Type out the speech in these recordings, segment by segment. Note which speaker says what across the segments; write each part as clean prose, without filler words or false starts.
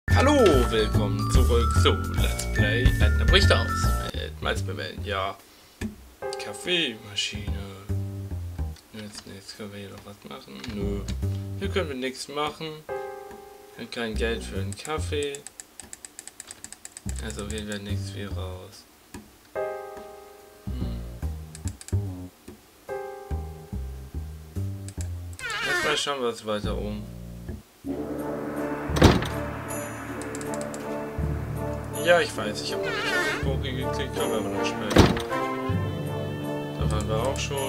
Speaker 1: Hallo, willkommen zurück zu Let's Play Edna bricht aus mit Malzbemelden. Ja, Kaffeemaschine. Jetzt nichts, können wir hier noch was machen? Nö, hier können wir nichts machen. Wir haben kein Geld für einen Kaffee. Also wählen wir nichts viel raus. Erstmal schauen wir es weiter um. Ja, ich weiß, ich habe noch nicht auf den Bogen geklickt, können wir aber noch sprechen. Da waren wir auch schon.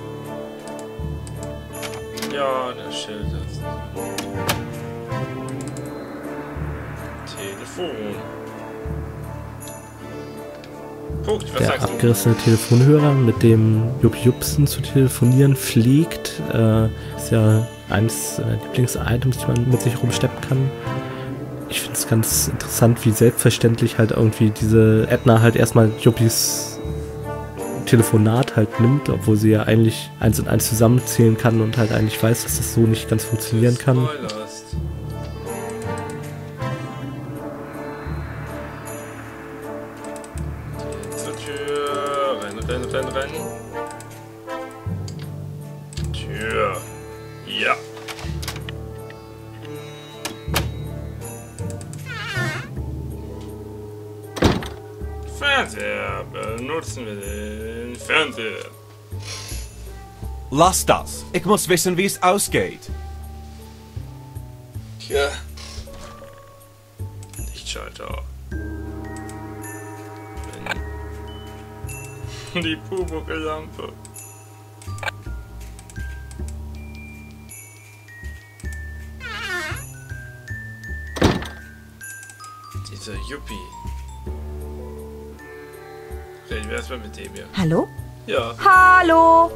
Speaker 1: Ja, der Schild ist. Telefon. Punkt, was
Speaker 2: der
Speaker 1: sagst du?
Speaker 2: abgerissene Telefonhörer, mit dem Jupp Jupsen zu telefonieren pflegt, ist ja eines seiner Lieblings-Items, die man mit sich rumschleppen kann. Ich finde es ganz interessant, wie selbstverständlich halt irgendwie diese Edna halt erstmal Juppis Telefonat halt nimmt, obwohl sie ja eigentlich 1 und 1 zusammenzählen kann und halt eigentlich weiß, dass das so nicht ganz funktionieren kann.
Speaker 1: Zur Tür. Rennen. Tür. Ja. Fernseher. Benutzen wir den Fernseher.
Speaker 3: Lass das. Ich muss wissen, wie es ausgeht.
Speaker 1: Tja. Lichtschalter. Die Pubucke-Lampe. Dieser Yuppie. Reden wir erstmal mit dem hier.
Speaker 4: Hallo?
Speaker 1: Ja.
Speaker 4: Hallo?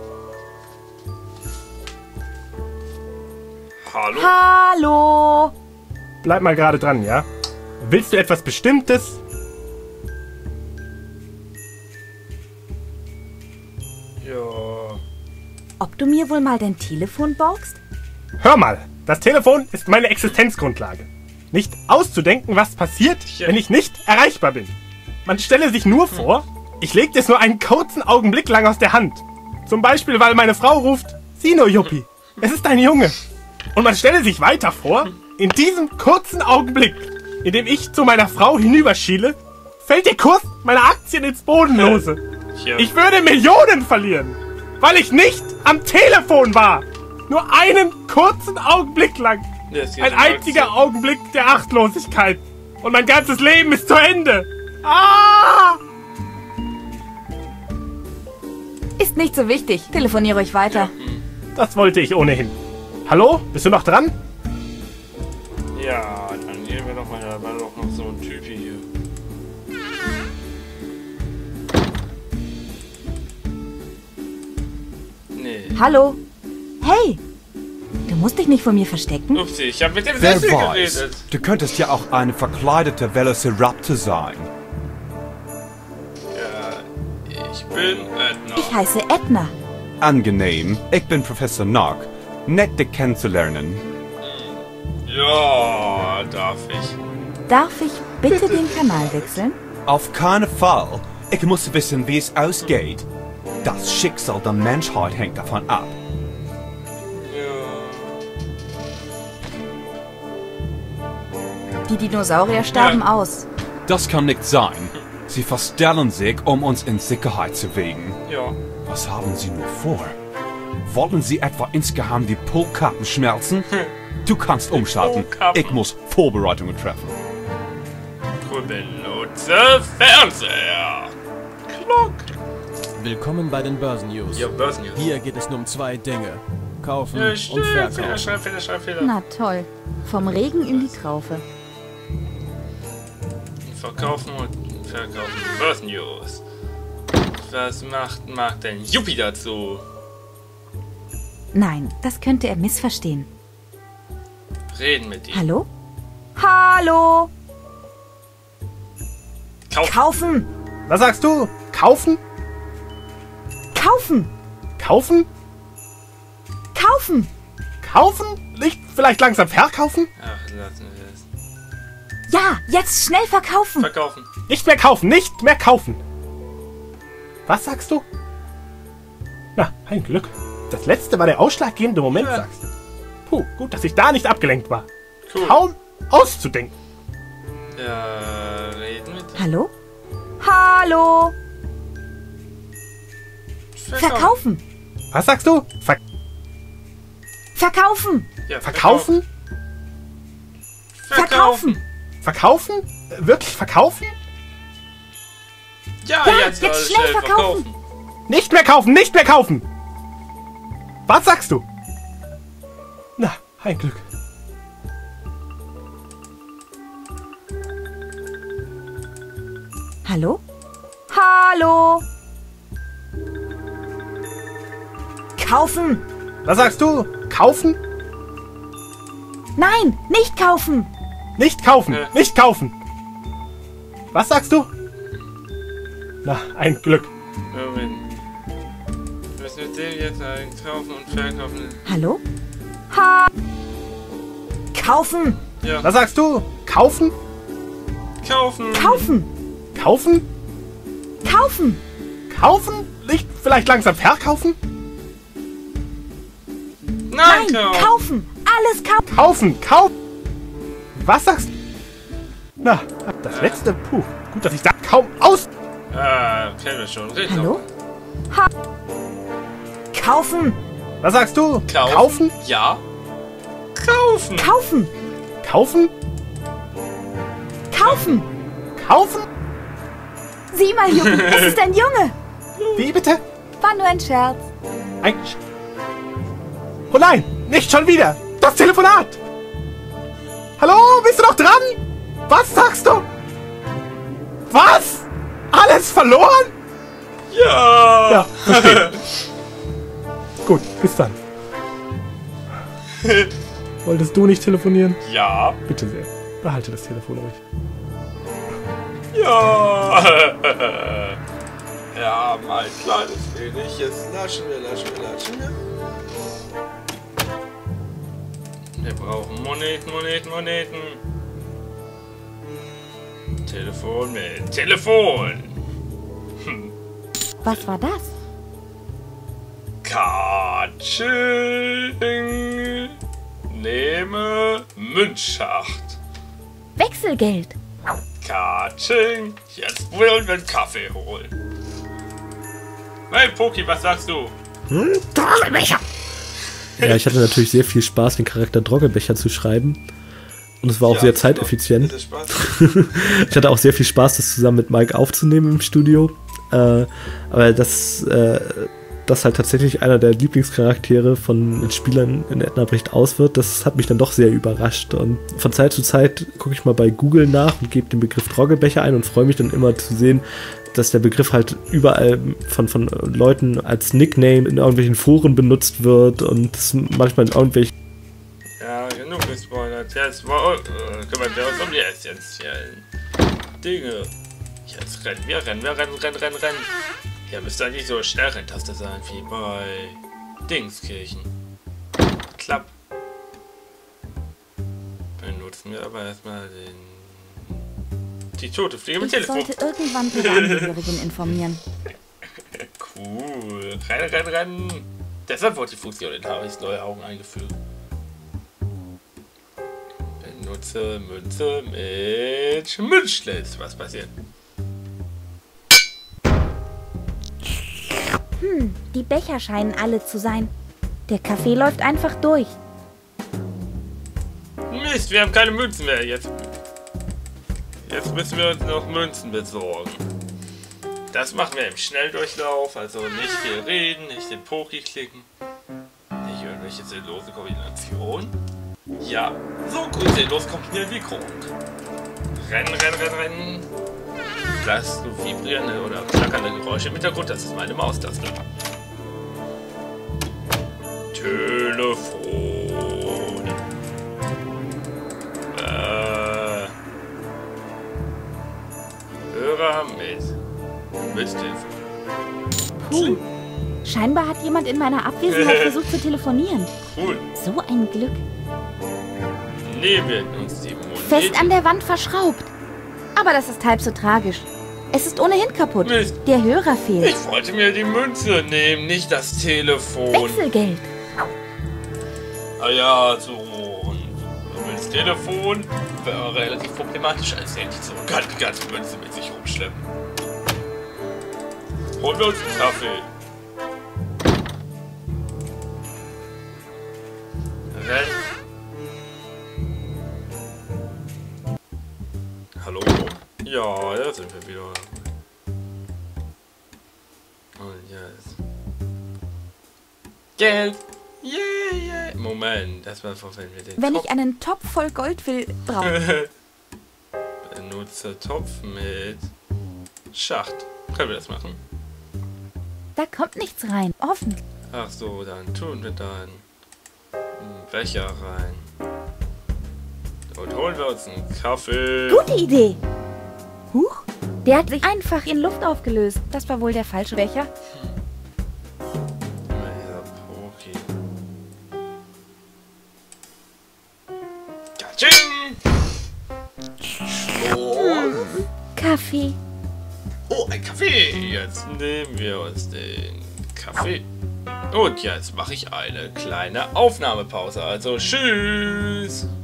Speaker 1: Hallo?
Speaker 4: Hallo?
Speaker 5: Bleib mal gerade dran, ja? Willst du etwas Bestimmtes?
Speaker 1: Ja.
Speaker 4: Ob du mir wohl mal dein Telefon borgst?
Speaker 5: Hör mal, das Telefon ist meine Existenzgrundlage. Nicht auszudenken, was passiert, wenn ich nicht erreichbar bin. Man stelle sich nur vor, ich leg es nur einen kurzen Augenblick lang aus der Hand. Zum Beispiel, weil meine Frau ruft, sieh nur, Juppie, es ist ein Junge. Und man stelle sich weiter vor, in diesem kurzen Augenblick, in dem ich zu meiner Frau hinüberschiele, fällt der Kurs meiner Aktien ins Bodenlose. Ich würde Millionen verlieren, weil ich nicht am Telefon war. Nur einen kurzen Augenblick lang. Ein einziger Augenblick der Achtlosigkeit. Und mein ganzes Leben ist zu Ende. Ah!
Speaker 4: Ist nicht so wichtig. Telefoniere euch weiter.
Speaker 5: Das wollte ich ohnehin. Hallo? Bist du noch dran?
Speaker 1: Ja, dann gehen wir doch mal, da war doch noch so ein Typ hier. Nee.
Speaker 4: Hallo? Hey! Du musst dich nicht vor mir verstecken.
Speaker 1: Upsi, ich habe mit dem
Speaker 3: Wer
Speaker 1: Sessel
Speaker 3: weiß,
Speaker 1: geredet.
Speaker 3: du könntest ja auch eine verkleidete Velociraptor sein.
Speaker 1: Ja, ich bin Edna.
Speaker 4: Ich heiße Edna.
Speaker 3: Angenehm, ich bin Professor Nock. Nett, dich kennenzulernen.
Speaker 1: Ja, darf ich.
Speaker 4: Darf ich bitte den Kanal wechseln?
Speaker 3: Auf keinen Fall. Ich muss wissen, wie es ausgeht. Das Schicksal der Menschheit hängt davon ab.
Speaker 4: Die Dinosaurier starben aus.
Speaker 3: Das kann nicht sein. Sie verstellen sich, um uns in Sicherheit zu wägen.
Speaker 1: Ja.
Speaker 3: Was haben Sie nur vor? Wollen Sie etwa insgeheim die Polkappen schmelzen? Du kannst umschalten.
Speaker 1: Polkappen.
Speaker 3: Ich muss Vorbereitungen treffen.
Speaker 1: Benutze Fernseher. Klock.
Speaker 6: Willkommen bei den Börsennews.
Speaker 1: Ja, Börsennews.
Speaker 6: Hier geht es nur um 2 Dinge. Kaufen
Speaker 1: Ja,
Speaker 6: und
Speaker 1: stimmt.
Speaker 6: verkaufen.
Speaker 1: Schreibfehler.
Speaker 4: Na toll. Vom Regen in die Traufe.
Speaker 1: Verkaufen und verkaufen. Börsennews. Was mag denn Yuppie dazu?
Speaker 4: Nein, das könnte er missverstehen.
Speaker 1: Reden mit ihm.
Speaker 4: Hallo? Hallo?
Speaker 1: Kaufen.
Speaker 5: Was sagst du? Kaufen?
Speaker 4: Kaufen!
Speaker 5: Kaufen?
Speaker 4: Kaufen!
Speaker 5: Kaufen? Nicht vielleicht langsam verkaufen?
Speaker 1: Ach, lassen wir es.
Speaker 4: Ja, jetzt schnell verkaufen.
Speaker 1: Verkaufen.
Speaker 5: Nicht mehr kaufen, nicht mehr kaufen. Was sagst du? Na, ein Glück. Das letzte war der ausschlaggebende Moment,
Speaker 1: Ja.
Speaker 5: sagst du. Puh, gut, dass ich da nicht abgelenkt war.
Speaker 1: Cool.
Speaker 5: Kaum auszudenken.
Speaker 1: Ja, reden mit.
Speaker 4: Hallo? Hallo? Verkaufen.
Speaker 5: Was sagst du?
Speaker 4: Verkaufen.
Speaker 1: Ja,
Speaker 5: Verkaufen?
Speaker 4: Verkaufen.
Speaker 5: Verkaufen? Wirklich verkaufen?
Speaker 1: Ja,
Speaker 4: Ja,
Speaker 1: jetzt,
Speaker 4: jetzt
Speaker 1: alles
Speaker 4: schnell verkaufen.
Speaker 5: Nicht mehr kaufen, nicht mehr kaufen! Was sagst du? Na, ein Glück.
Speaker 4: Hallo? Hallo? Kaufen.
Speaker 5: Was sagst du? Kaufen?
Speaker 4: Nein, nicht kaufen.
Speaker 5: Nicht kaufen,
Speaker 1: Ja.
Speaker 5: nicht kaufen! Was sagst du? Na, ein Glück.
Speaker 1: Moment. Was mit dem jetzt eigentlich kaufen und verkaufen?
Speaker 4: Hallo? Kaufen.
Speaker 1: Ja,
Speaker 5: Was sagst du? Kaufen?
Speaker 1: kaufen.
Speaker 4: Kaufen.
Speaker 5: Kaufen?
Speaker 4: Kaufen.
Speaker 5: Kaufen? Nicht vielleicht langsam verkaufen?
Speaker 1: Nein,
Speaker 4: Nein, kaufen. Alles kaufen.
Speaker 5: Kaufen, kaufen! Was sagst du? Na, das letzte, puh, gut, dass ich da kaum aus...
Speaker 1: Ah, kennen wir schon. Red
Speaker 4: Hallo?
Speaker 1: noch.
Speaker 4: Kaufen.
Speaker 5: Was sagst du?
Speaker 1: Kaufen?
Speaker 5: Kaufen?
Speaker 1: Ja. Kaufen.
Speaker 4: Kaufen.
Speaker 5: Kaufen?
Speaker 4: Kaufen.
Speaker 5: Kaufen?
Speaker 4: Sieh mal, Junge, es ist ein Junge.
Speaker 5: Wie bitte?
Speaker 4: War nur ein Scherz.
Speaker 5: Ein... Oh nein, nicht schon wieder! Das Telefonat! Hallo, bist du noch dran? Was sagst du? Was? Alles verloren?
Speaker 1: Ja.
Speaker 5: Ja, verstehe. Gut, bis dann. Wolltest du nicht telefonieren?
Speaker 1: Ja.
Speaker 5: Bitte sehr. Behalte das Telefon ruhig.
Speaker 1: Ja. Ja, mein kleines wenig. Jetzt laschen wir. Wir brauchen Moneten. Telefon mit Telefon.
Speaker 4: Was war das?
Speaker 1: Katsching. Nehme Münzschacht.
Speaker 4: Wechselgeld.
Speaker 1: Katsching. Jetzt wollen wir einen Kaffee holen. Hey Poki, was sagst du?
Speaker 2: Ja, ich hatte natürlich sehr viel Spaß, den Charakter Droggebecher zu schreiben. Und es war auch
Speaker 1: Ja,
Speaker 2: sehr
Speaker 1: super.
Speaker 2: zeiteffizient.
Speaker 1: Ist das Spaß?
Speaker 2: Ich hatte auch sehr viel Spaß, das zusammen mit Mike aufzunehmen im Studio. Aber das halt tatsächlich einer der Lieblingscharaktere von den Spielern in Edna Bricht aus wird, das hat mich dann doch sehr überrascht. Und von Zeit zu Zeit gucke ich mal bei Google nach und gebe den Begriff Droggebecher ein und freue mich dann immer zu sehen, dass der Begriff halt überall von Leuten als Nickname in irgendwelchen Foren benutzt wird und es manchmal in irgendwelchen...
Speaker 1: Ja, genug gespoilert. Jetzt kümmern wir uns um die essentiellen Dinge. Jetzt rennen wir. Ja, müsste eigentlich so Schnellrenntaste sein wie bei Dingskirchen. Klapp. Benutzen wir aber erstmal die tote Fliege mit
Speaker 4: Ich
Speaker 1: Telefon.
Speaker 4: sollte irgendwann Ihre Angehörigen informieren.
Speaker 1: Cool. Rennen. Deshalb wurde die Funktion in Harrys neue Augen eingefügt. Benutze Münze mit Münzschlitz. Was passiert?
Speaker 4: Die Becher scheinen alle zu sein. Der Kaffee läuft einfach durch.
Speaker 1: Mist, wir haben keine Münzen mehr. Jetzt müssen wir uns noch Münzen besorgen. Das machen wir im Schnelldurchlauf. Also nicht viel reden, nicht den Poki klicken. Nicht irgendwelche sinnlose Kombinationen. Ja, so gut sinnlos kombinieren wie Kronk. Rennen. Lasst du vibrierende oder klackernde Geräusche im Hintergrund, das ist meine Maustaste. Telefon. Hörer mit Telefon.
Speaker 4: Puh. Scheinbar hat jemand in meiner Abwesenheit versucht zu telefonieren.
Speaker 1: Cool.
Speaker 4: So ein Glück.
Speaker 1: Nehmen wir uns die Moneten.
Speaker 4: Fest an der Wand verschraubt. Aber das ist halb so tragisch. Es ist ohnehin kaputt.
Speaker 1: Mist.
Speaker 4: Der Hörer fehlt.
Speaker 1: Ich wollte mir die Münze nehmen, nicht das Telefon.
Speaker 4: Wechselgeld.
Speaker 1: Ah ja, so. Und das Telefon wäre relativ problematisch, als hätte ich so die ganze Münze mit sich rumschleppen. Holen wir uns einen Kaffee. Hallo? Ja, da sind wir wieder. Und jetzt. Geld! Yeah. Moment, erstmal verwenden wir den
Speaker 4: Wenn
Speaker 1: Topf.
Speaker 4: ich einen Topf voll Gold will, brauche
Speaker 1: Benutze Topf mit Schacht. Können wir das machen?
Speaker 4: da kommt nichts rein. Offen.
Speaker 1: Ach so, dann tun wir dann einen Becher rein. Und holen wir uns einen Kaffee.
Speaker 4: Gute Idee. Huch, der hat sich einfach in Luft aufgelöst. Das war wohl der falsche Becher.
Speaker 1: Dieser Poki. Katsching! Oh.
Speaker 4: Kaffee.
Speaker 1: Oh, ein Kaffee! Jetzt nehmen wir uns den Kaffee. Und jetzt mache ich eine kleine Aufnahmepause. Also tschüss!